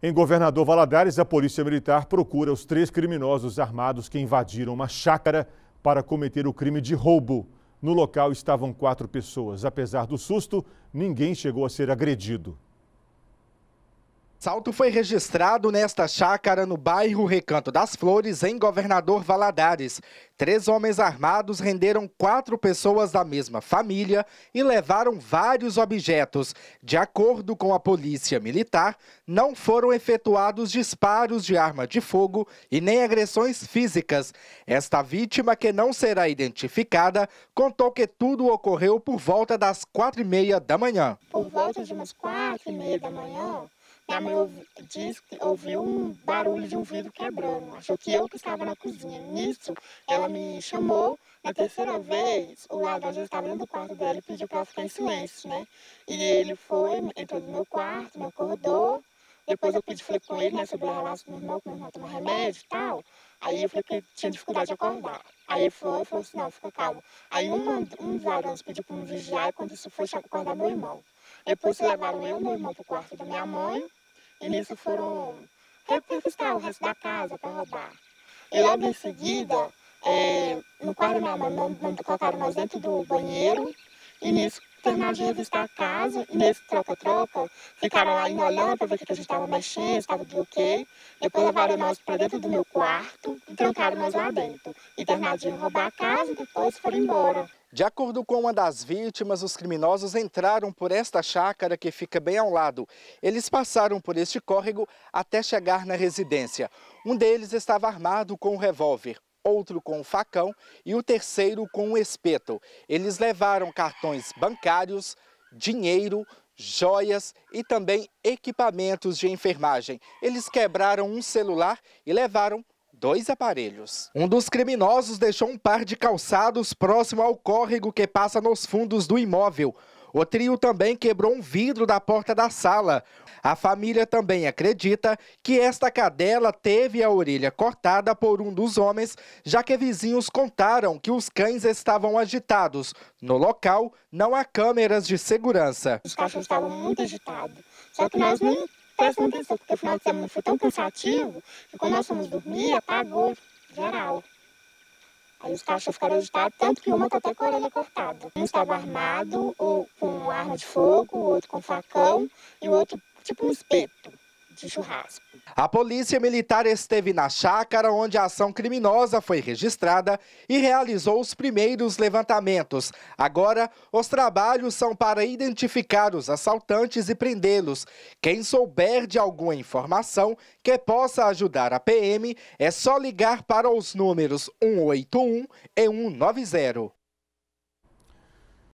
Em Governador Valadares, a Polícia Militar procura os 3 criminosos armados que invadiram uma chácara para cometer o crime de roubo. No local estavam 4 pessoas. Apesar do susto, ninguém chegou a ser agredido. O assalto foi registrado nesta chácara no bairro Recanto das Flores, em Governador Valadares. 3 homens armados renderam 4 pessoas da mesma família e levaram vários objetos. De acordo com a Polícia Militar, não foram efetuados disparos de arma de fogo e nem agressões físicas. Esta vítima, que não será identificada, contou que tudo ocorreu por volta das 4h30 da manhã. Por volta de umas 4h30 da manhã, minha mãe disse que ouviu um barulho de um vidro quebrando. Achou que eu que estava na cozinha. Nisso, ela me chamou. Na terceira vez, o ladrão já estava dentro do quarto dela e pediu para ela ficar em silêncio, né? E ele foi, entrou no meu quarto, me acordou. Depois eu falei com ele, né, sobre a relação do meu irmão, que meu irmão toma remédio e tal. Aí eu falei que tinha dificuldade de acordar. Aí ele falou assim, não, fica calmo. Aí um dos ladrões pediu para me vigiar e quando isso foi acordar meu irmão. Depois levaram eu e meu irmão para o quarto da minha mãe e nisso foram revistar o resto da casa para roubar. E logo em seguida, no quarto da minha mãe, colocaram nós dentro do banheiro e nisso terminaram de revistar a casa e nesse troca-troca ficaram lá olhando para ver o que a gente estava mexendo, se estava tudo ok. Depois levaram nós para dentro do meu quarto e trancaram nós lá dentro. E terminaram de roubar a casa e depois foram embora. De acordo com uma das vítimas, os criminosos entraram por esta chácara que fica bem ao lado. Eles passaram por este córrego até chegar na residência. Um deles estava armado com um revólver, outro com um facão e o terceiro com um espeto. Eles levaram cartões bancários, dinheiro, joias e também equipamentos de enfermagem. Eles quebraram um celular e levaram 2 aparelhos. Um dos criminosos deixou um par de calçados próximo ao córrego que passa nos fundos do imóvel. O trio também quebrou um vidro da porta da sala. A família também acredita que esta cadela teve a orelha cortada por um dos homens, já que vizinhos contaram que os cães estavam agitados. No local, não há câmeras de segurança. Os cachorros estavam muito agitados, só que nós nem prestamos atenção, porque o final de semana foi tão cansativo que quando nós fomos dormir, apagou geral. Aí os cachorros ficaram agitados, tanto que uma está até com a orelha cortada. Um estava armado ou com arma de fogo, o outro com facão e o outro tipo um espeto de churrasco. A Polícia Militar esteve na chácara onde a ação criminosa foi registrada e realizou os primeiros levantamentos. Agora, os trabalhos são para identificar os assaltantes e prendê-los. Quem souber de alguma informação que possa ajudar a PM, é só ligar para os números 181 e 190.